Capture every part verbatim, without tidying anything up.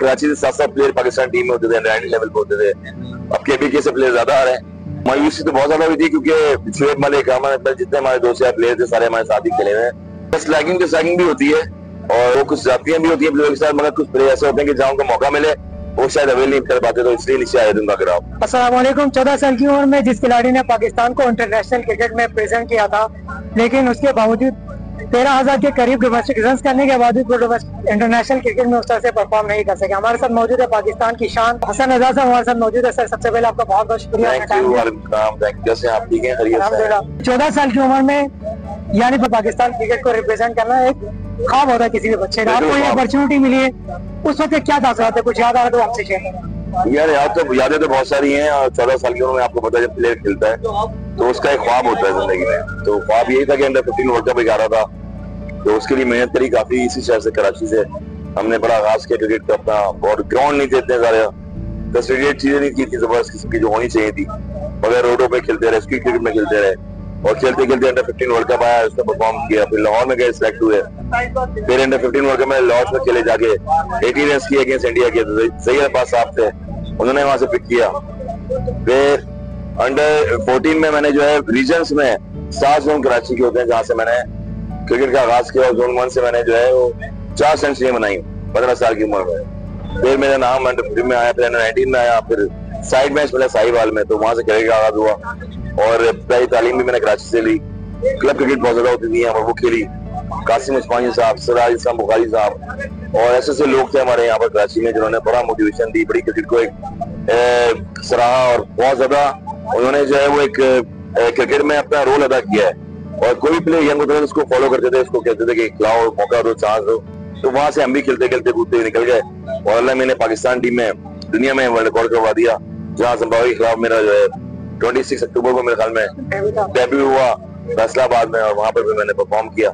कराची से सात सात प्लेयर पाकिस्तान टीम में होते थे, अंडर लेवल पे होते थे। अब केबीके से प्लेयर ज्यादा आ रहे हैं। मायूसी तो बहुत ज्यादा हुई थी क्योंकि शुएब मलिक, अहमद, जितने हमारे दो चार प्लेयर थे सारे हमारे साथ ही खेले हुए हैं। बस लैगिंग तो सैगिंग भी होती है और वो कुछ जातियां भी होती है प्लेयर के साथ, मगर कुछ प्लेयर ऐसे होते हैं कि जहाँ उनको मौका मिले वो शायद अवेल नहीं कर पाते, तो इसलिए नीचे आए उनका गिराव। अस्सलाम वालेकुम। चौदह साल की उम्र में जिस खिलाड़ी ने पाकिस्तान को इंटरनेशनल क्रिकेट में प्रेजेंट किया था, लेकिन उसके बावजूद तेरह हजार के करीब डोमेस्टिक रन करने के बावजूद वो इंटरनेशनल क्रिकेट में उस तरह से परफॉर्म नहीं कर सके। हमारे साथ मौजूद है पाकिस्तान की शान हसन रजा साहब, हमारे साथ मौजूद है। सर, सबसे पहले आपका बहुत बहुत शुक्रिया। चौदह साल की उम्र में यानी पाकिस्तान क्रिकेट को रिप्रेजेंट करना एक ख्वाब होता है किसी भी बच्चे का। आपको ये अपॉर्चुनिटी मिली है, उस वक्त क्या तासुरात है, कुछ याद आ रहा तो आपसे शेयर करें। यार याद तो यादें तो बहुत सारी हैं और चौदह साल की उम्र में आपको पता है जब प्लेयर खेलता है तो उसका एक ख्वाब होता है जिंदगी में। तो ख्वाब यही था कि अंडर फिफ्टीन वर्ल्ड कप आ रहा था, तो उसके लिए मेहनत करी काफी। इसी शहर से, कराची से हमने बड़ा आगाज किया क्रिकेट का अपना, और ग्राउंड नहीं थे इतने सारे, फैसिलिटेट चीजें नहीं की थी जबरदस्त किस्म की जो होनी चाहिए थी, मगर रोडों पे खेलते रहे, स्ट्रीट क्रिकेट में खेलते रहे और खेलते खेलते अंडर फिफ्टीन वर्ल्ड कप आया, उसमें परफॉर्म किया। फिर लाहौर में गए, सिलेक्ट हुए, फिर अंडर फिफ्टीन वर्ल्ड कप में लाहौर में खेले जाके एटी रन किए अगेंस्ट इंडिया के, सही अब्बास साहब थे, उन्होंने वहां से पिक किया। फिर अंडर फोर्टीन में मैंने जो है रीजन्स में सात जोन कराची के होते हैं जहां से मैंने क्रिकेट का आगाज किया और जोन वन से मैंने जो है वो चार सेंचुरियां बनाई पंद्रह साल की उम्र में। फिर मेरा नाम अंडर फिफ्टीन में आया, फिर अंडर नाइनटीन में आया, फिर साइड मैच मिला साहिवाल में, तो वहां से क्रिकेट का आगाज हुआ। और पहली तालीम भी मैंने कराची से ली। क्लब क्रिकेट बहुत ज्यादा होती थी यहाँ पर, वो खेली। कासिम उस्मानी साहब, सिराज इस्लाम बुखारी साहब और ऐसे ऐसे लोग थे हमारे यहाँ पर कराची में जिन्होंने बड़ा मोटिवेशन दी, बड़ी क्रिकेट को एक सराहा और बहुत ज्यादा उन्होंने जो है वो एक क्रिकेट में अपना रोल अदा किया है। और कोई भी प्लेयर यंग होता था उसको फॉलो करते थे, उसको कहते थे कि खिलाओ, मौका दो, चांस दो। तो वहां से हम भी खेलते खेलते कूदते हुए निकल गए और अल्लाह मैंने पाकिस्तान टीम में दुनिया में वर्ल्ड रिकॉर्ड करवा दिया, जहाँ जिम्बाब्वे के खिलाफ मेरा जो है छब्बीस अक्टूबर को मेरे ख्याल में डेब्यू हुआ फैसलाबाद में, और वहां पर भी मैंने परफॉर्म किया।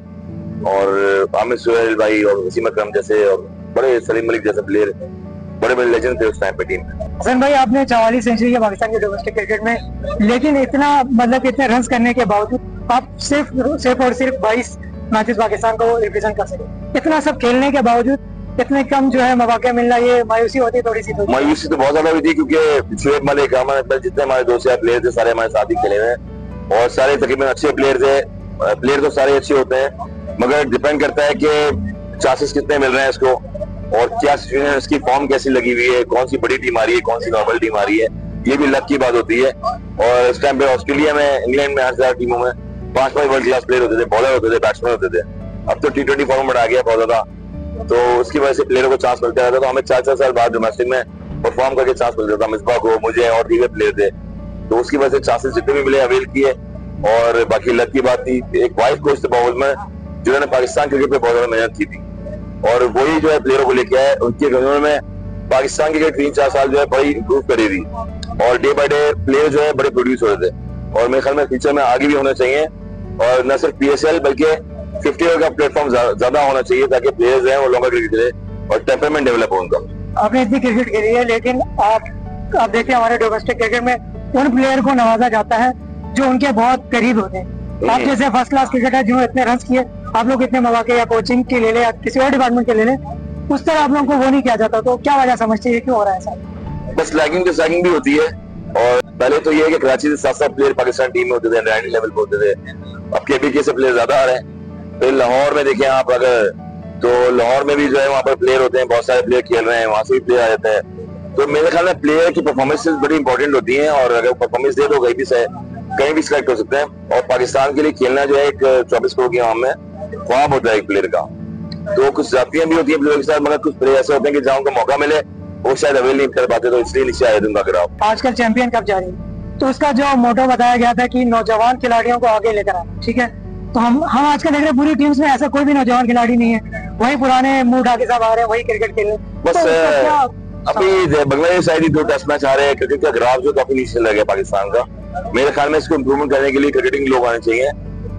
और आमिर सुहेल भाई और वसीम अकरम जैसे और बड़े सलीम मलिक जैसे प्लेयर बड़े बड़े लेजेंड थे उस टाइम पे टीम में। हसन भाई, आपने चवालीस सेंचुरी किया पाकिस्तान के डोमेस्टिक क्रिकेट में, लेकिन इतना मतलब इतने रन करने के बावजूद आप सिर्फ सिर्फ और सिर्फ बाईस मैचेस पाकिस्तान को रिप्रेजेंट कर सके। इतना सब खेलने के बावजूद इतने कम जो है मौके मिलना, ये मायूसी होती है थोड़ी सी? तो मायूसी तो बहुत ज्यादा हुई थी क्योंकि शुएब मलिक, अहमद, जितने हमारे दो चार प्लेयर थे सारे हमारे साथ ही खेले हुए हैं और सारे तकरीबन अच्छे प्लेयर थे। प्लेयर तो सारे अच्छे होते हैं, मगर डिपेंड करता है कि चांसेस कितने मिल रहे हैं इसको और क्या सिचुएशन, इसकी फॉर्म कैसी लगी हुई है, कौन सी बड़ी टीम आ रही है, कौन सी नॉर्मल टीम आ रही है, ये भी लक की बात होती है। और इस टाइम पे ऑस्ट्रेलिया में, इंग्लैंड में हर चार टीमों में पांच पांच वर्ल्ड क्लास प्लेयर होते थे, बॉलर होते थे, बैट्समैन होते थे। अब तो टी ट्वेंटी फॉर्मेट आ गया बहुत ज्यादा, तो उसकी वजह से प्लेयरों को चांस मिलता रहता, तो हमें चार चार साल बाद डोमेस्टिक में परफॉर्म करके चांस मिलता था। मिसबाह को, मुझे और दीगर प्लेयर थे, तो उसकी वजह से चांसेस जितने भी मिले अवेल किए। और बाकी लक की बात थी, एक वाइस कोच थे बाउल में जिन्होंने पाकिस्तान क्रिकेट पे बहुत ज्यादा मेहनत की थी और वही जो है प्लेयरों को लेके आए। उनके उन्होंने पाकिस्तान क्रिकेट तीन चार साल जो है बड़ी इंप्रूव करी थी और डे बाय डे प्लेयर जो है बड़े प्रोड्यूस हो रहे थे और मेरे ख्याल में फ्यूचर में आगे भी होना चाहिए और न सिर्फ पीएसएल बल्कि फिफ्टी ओवर का प्लेटफॉर्म ज्यादा होना चाहिए ताकि प्लेयर्स हैं वो लंबा क्रिकेट खेले और टेम्परामेंट डेवलप हो उनका। आपने इतनी क्रिकेट खेली है, लेकिन आप आप देखते हैं हमारे डोमेस्टिक क्रिकेट में उन प्लेयर को नवाजा जाता है जो उनके बहुत करीब होते हैं। आप जैसे फर्स्ट क्लास क्रिकेटर जिन्होंने इतने रन किए, आप लोग इतने मौके या कोचिंग के ले ले या किसी और डिपार्टमेंट के ले ले, उस तरह आप लोगों को वो नहीं किया जाता, तो क्या वजह समझते हैं, क्यों हो रहा है ऐसा? बस लैगिंग तो सैगिंग भी होती है। और पहले तो ये है कि कराची से सात सात प्लेयर पाकिस्तान टीम में होते थे, अंडर लेवल पे होते थे। अब केबीके से प्लेयर ज्यादा आ रहे हैं। फिर लाहौर में देखिए आप अगर, तो लाहौर में भी जो है वहाँ पर प्लेयर होते हैं, बहुत सारे प्लेयर खेल रहे हैं, वहां से भी प्लेयर आ जाते हैं। तो मेरे ख्याल में प्लेयर की परफॉर्मेंसेज बड़ी इंपॉर्टेंट होती है और अगर परफॉर्मेंस दे तो कहीं भी से कहीं भी सिलेक्ट हो सकते हैं। और पाकिस्तान के लिए खेलना जो है एक चौबीस करोड़ की आवाम में ख्वाब होता है एक प्लेयर का। तो कुछ जातियां भी होती है प्लेयर के साथ, मगर कुछ प्लेयर ऐसे होते हैं कि जहाँ उनको मौका मिले वो शायद अवेल नहीं कर पाते, तो इसलिए नीचे आए उनका गिराव। आजकल चैंपियन कप जारी है, तो उसका जो मोटो बताया गया था कि नौजवान खिलाड़ियों को आगे लेकर आना, ठीक है, तो हम हम आजकल देख रहे हैं पूरी टीम्स में ऐसा कोई भी नौजवान खिलाड़ी नहीं है, वही पुराने मुंह ढाके साहब आ रहे हैं, वही क्रिकेट खेल रहे हैं। बस तो अभी बांग्लादेश साइड ही दो टेस्ट मैच आ रहे हैं, क्रिकेट का ग्राफ जो काफी नीचे लग गया पाकिस्तान का। मेरे ख्याल में इसको इम्प्रूवमेंट करने के लिए क्रिकेटिंग लोग आने चाहिए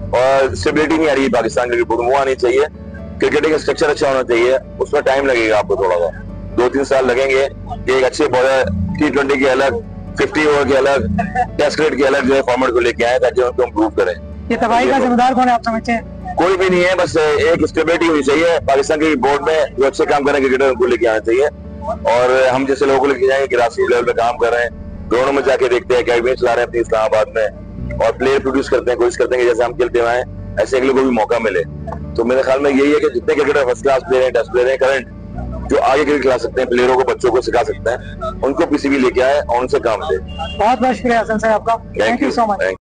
और स्टेबिलिटी नहीं आ रही है पाकिस्तान क्रिकेट बोर्ड, वो आनी चाहिए। क्रिकेटिंग स्ट्रक्चर अच्छा होना चाहिए, उसमें टाइम लगेगा आपको, थोड़ा सा दो तीन साल लगेंगे कि एक अच्छे बॉलर टी ट्वेंटी के अलग, फिफ्टी ओवर के अलग, टेस्ट क्रिकेट के अलग जो है फॉर्मेट को लेके आए ताकि उनको इम्प्रूव करें। ये तबाही का जिम्मेदार कौन है आप समझते हैं? कोई भी नहीं है, बस एक स्टेबिलिटी होनी चाहिए पाकिस्तान क्रिकेट बोर्ड में, जो अच्छे काम करें क्रिकेटर उनको लेके आना चाहिए और हम जैसे लोगों को लेके जाएंगे ग्रासरूट लेवल पे काम कर रहे हैं, ग्राउंड में जाके देखते हैं, अकेडमी चला रहे हैं अपनी इस्लामाबाद में, और प्लेयर प्रोड्यूस करते हैं, कोशिश करते हैं कि जैसे हम खेलते हुए हैं ऐसे अगले को भी मौका मिले। तो मेरे ख्याल में यही है कि जितने क्रिकेटर फर्स्ट क्लास प्लेयर हैं, टेस्ट प्लेयर हैं करंट, जो आगे क्रिकेट खिला सकते हैं, प्लेयरों को, बच्चों को सिखा सकते हैं, उनको पीसीबी लेके आए और उनसे काम ले। बहुत बहुत शुक्रिया हसन साहब आपका, थैंक यू सो मच।